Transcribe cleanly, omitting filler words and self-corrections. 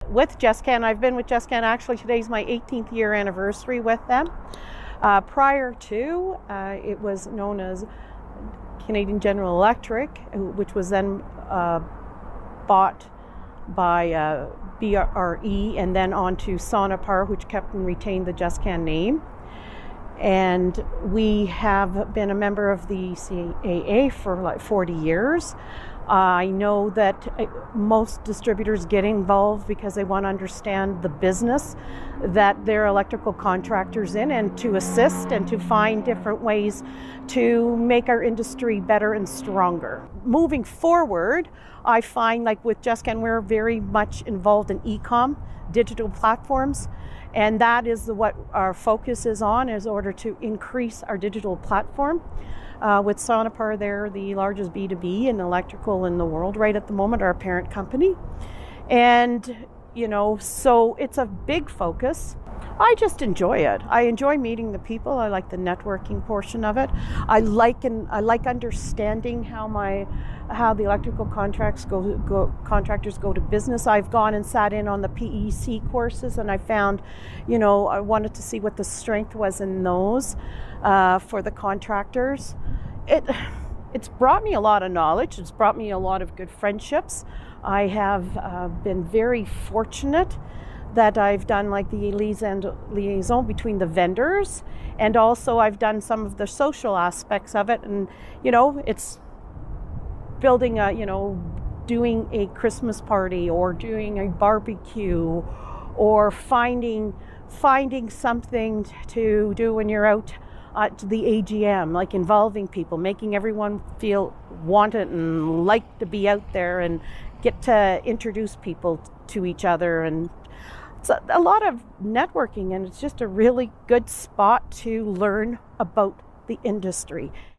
with Gescan. I've been with Gescan, actually today's my 18th year anniversary with them. Prior to, it was known as Canadian General Electric, which was then bought by BRE and then on to Sonepar, which kept and retained the Gescan name. And we have been a member of the ECAA for like 40 years. I know that most distributors get involved because they want to understand the business that their electrical contractors in, and to assist and to find different ways to make our industry better and stronger. Moving forward, I find like with Gescan, we're very much involved in e-com, digital platforms, and that is what our focus is on, in order to increase our digital platform. With Sonepar, they're the largest B2B in electrical in the world right at the moment, our parent company. And, you know, so it's a big focus. I just enjoy it. I enjoy meeting the people. I like the networking portion of it. I like understanding how the electrical contractors go to business. I've gone and sat in on the PEC courses, and I found, you know, I wanted to see what the strength was in those for the contractors. It's brought me a lot of knowledge. It's brought me a lot of good friendships. I have been very fortunate that I've done like the liaison between the vendors, and also I've done some of the social aspects of it. And, you know, it's building a, you know, doing a Christmas party or doing a barbecue, or finding something to do when you're out to the AGM, like involving people, making everyone feel wanted and like to be out there and get to introduce people to each other. And it's a lot of networking, and it's just a really good spot to learn about the industry.